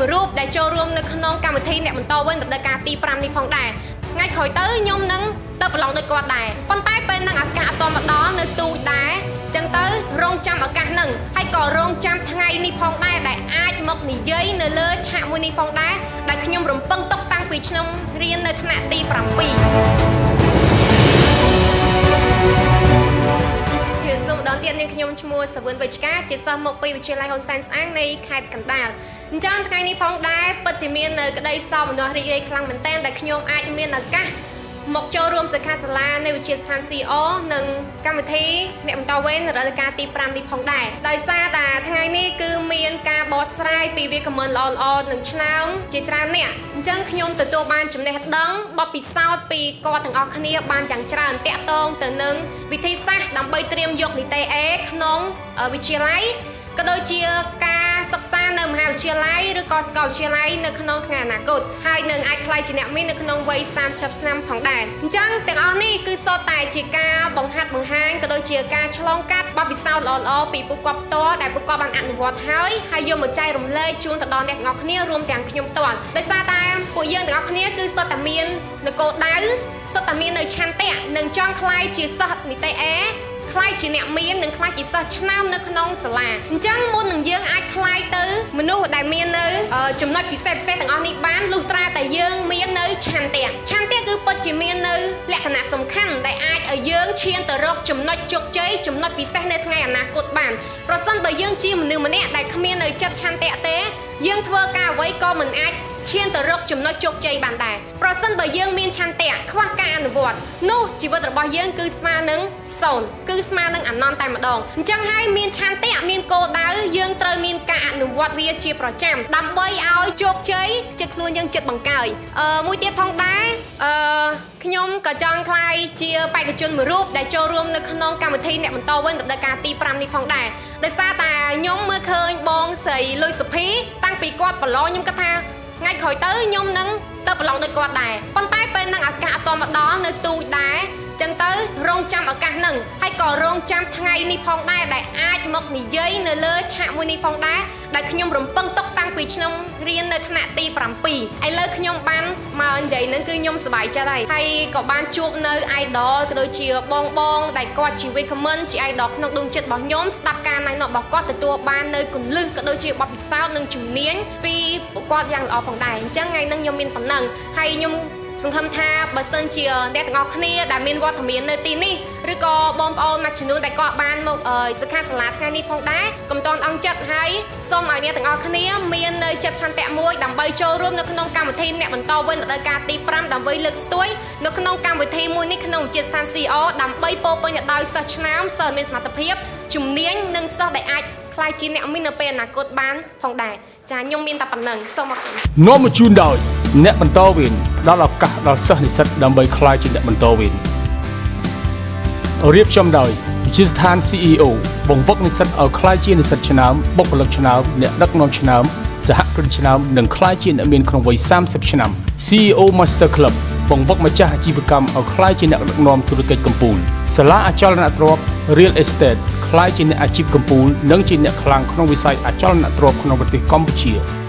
មួយរូបដែលចូលរួមនៅក្នុងកម្មវិធីអ្នកបន្តវិញរដូវកាលទី 5 នេះផងដែរថ្ងៃក្រោយទៅខ្ញុំនឹងទៅប្រឡងដោយគាត់ដែរប៉ុន្តែពេលនឹងឱកាសអត់តមកដល់នៅទូចដែរចឹងទៅរងចាំឱកាសនឹងហើយក៏រងចាំថ្ងៃនេះផងដែរដែលអាចមកនិយាយនៅលើឆាកមួយនេះផងដែរដែលខ្ញុំរំពឹងទុកតាំងពីឆ្នាំរៀននៅថ្នាក់ទី 7 ជាសូមម្ដងទៀតនាងខ្ញុំឈ្មោះសាវឿនវេជ្ជការជាសិស្សមកពីវិទ្យាល័យហ៊ុនសែនស្អាងនៃខេត្តកណ្ដាលអញ្ចឹងថ្ងៃនេះផងដែរពិតជាមាននៅក្តីសោមនស្សរីករាយខ្លាំងមែនទែនដែលខ្ញុំអាចមានឱកាសមកចូលរួមសិក្ខាសាលានៃវិទ្យាស្ថាន CO និងកម្មវិធីអ្នកបន្តវេនរដូវកាលទី 5 នេះផងដែរដោយសារតែថ្ងៃនេះគឺមានការបកស្រាយពីវាគ្មិនល្អៗនឹងឆ្នើមជាច្រើនអ្នកអញ្ចឹងខ្ញុំទទួលបានចំណេះដឹងបទពិសោធន៍ពីគាត់ទាំងអស់គ្នាបានយ៉ាងច្រើនតាក់ទងទៅនឹងវិធីសាស្ត្រដើម្បីត្រៀមយកនីតិ A ក្នុងវិទ្យាល័យក៏ដូចជាការសិក្សានៅមហាវិទ្យាល័យឬក៏សាកលវិទ្យាល័យនៅក្នុងថ្ងៃអនាគតហើយនឹងអាចក្លាយជាអ្នកមាននៅក្នុងវ័យ 30 ឆ្នាំផងដែរអញ្ចឹងទាំងអស់នេះគឺសុទ្ធតែជាការបង្ហាត់បង្ហាញក៏ដូចជាការឆ្លងកាត់បទពិសោធន៍ល្អៗពីពួកគាត់ផ្ទាល់ដែលពួកគាត់បានអនុវត្តហើយយកមកចែករំលែកជូនទៅដល់អ្នកទាំងអស់គ្នារួមទាំងខ្ញុំផ្ទាល់ដោយសារតែពួកយើងទាំងអស់គ្នាគឺសុទ្ធតែមាននគរដៅសុទ្ធតែមាននៅឆន្ទៈនិងចង់ក្លាយជាសិស្សនីតិ Aខ្លាយជាអ្នកមាននិងខ្លាយជាសិស្សឆ្នើមនៅក្នុងសាលាអញ្ចឹងមុននឹងយើងអាចខ្លាយទៅមនុស្សដែលមាននៅចំណុចពិសេសទាំងអស់នេះបានលុះត្រាតែយើងមាននៅឆន្ទៈគឺពិតជាមាននៅលក្ខណៈសំខាន់ដែលអាចឲ្យយើងឈានទៅរកចំណុចជោគជ័យចំណុចពិសេសនៅថ្ងៃអនាគតបានប្រសិនបើយើងជាមនុស្សម្នាក់ដែលគ្មាននៅចិត្តឆន្ទៈទេយើងធ្វើការអ្វីក៏មិនអាចឈានទៅរកចំណុចជោគជ័យបានដែរប្រសិនបើយើងមានឆន្ទៈខ្វះការអនុវត្តនោះជីវិតរបស់យើងគឺស្មើនឹង0គឺស្មើនឹងអនន្តតែម្ដងអញ្ចឹងហើយមានឆន្ទៈមានគោលដៅយើងត្រូវមានការអនុវត្តវាជាប្រចាំដើម្បីឲ្យជោគជ័យចិត្តខ្លួនយើងចិត្តបង្កើយមួយទៀតផងដែរខ្ញុំក៏ចង់ក្លាយជាបេក្ខជនមួយរូបដែលចូលរួមនៅក្នុងកម្មវិធីអ្នកបន្តវិញរដូវកាលទី 5 នេះផងដែរដោយសារតែខ្ញុំមើលឃើញបងស្រីលុយសុភីតាំងពីគាត់ប្រឡងខ្ញុំគិតថាថ្ងៃក្រោយទៅខ្ញុំនឹងទៅប្រឡងដោយគាត់ដែរប៉ុន្តែពេលនឹងឱកាសអត់តមកដល់នៅទូចដែរចឹងទៅរងចាំឱកាសនឹងហើយក៏រងចាំថ្ងៃនេះផងដែរដែលអាចមកនិយាយនៅលើឆាកមួយនេះផងដែរដែលខ្ញុំរំពឹងទុកតាំងពីឆ្នាំរៀននៅថ្នាក់ទី 7 ឥឡូវខ្ញុំបានមកនិយាយនឹងគឺខ្ញុំសប្បាយចិត្តហើយក៏បានជួបនៅ idol ក៏ដូចជាបងដែលគាត់ជាវាគ្មិនជា idol ក្នុងដួងចិត្តរបស់ខ្ញុំស្ដាប់ការណែនាំរបស់គាត់ទទួលបាននៅគន្លឹះក៏ដូចជាបទពិសោធន៍និងជំនាញពីពួកគាត់យ៉ាងល្អផងដែរអញ្ចឹងថ្ងៃនេះខ្ញុំមានប៉ុណ្ណឹងហើយខ្ញុំសង្ឃឹមថាបើសិនជាអ្នកទាំងអស់គ្នាដែលមានវត្តមាននៅទីនេះឬក៏បងប្អូនមួយចំនួនដែលគាត់បានមកសិក្ខាសាលាថ្ងៃនេះផងដែរកុំតន់អង់ចិត្តហើយសូមឲ្យអ្នកទាំងអស់គ្នាមាននៅចិត្តឆន្ទៈមួយដើម្បីចូលរួមនៅក្នុងកម្មវិធីអ្នកបន្តវិញរដូវកាលទី 5 ដើម្បីលើកស្ទួយនៅក្នុងកម្មវិធីមួយនេះក្នុងវិទ្យាស្ថាន CO ដើម្បីពោពេញទៅដោយសិស្សឆ្នើមសិស្សមានសមត្ថភាពជំនាញនិងសិស្សដែលអាចក្លាយជាអ្នកមាននៅពេលអនាគតបានផងដែរចាខ្ញុំមានតែប៉ុណ្្នឹងសូមអរគុណនាំមកជូនដោយអ្នកបន្តវេនដល់ឱកាសដល់សិស្សនិស្សិតដើម្បីក្លាយជាអ្នកបន្តវេនរៀបចំដោយវិទ្យាស្ថាន CEO បង្វឹកនិស្សិតឲ្យក្លាយជានិស្សិតឆ្នើមបុគ្គលិកឆ្នើមអ្នកដឹកនាំឆ្នើមសហគ្រិនឆ្នើមនិងក្លាយជាអ្នកមានក្នុងវ័យ 30 ឆ្នាំ CEO Master Club បង្វឹកម្ចាស់អាជីវកម្មឲ្យក្លាយជាអ្នកដឹកនាំธุរកិច្ចកំពូលសាលាអចលនទ្រព្យ Real Estate ក្លាយជាអ្នកអាជីពកំពូលនិងជាអ្នកខ្លាំងក្នុងវិស័យអចលនទ្រព្យក្នុងប្រទេសកម្ពុជា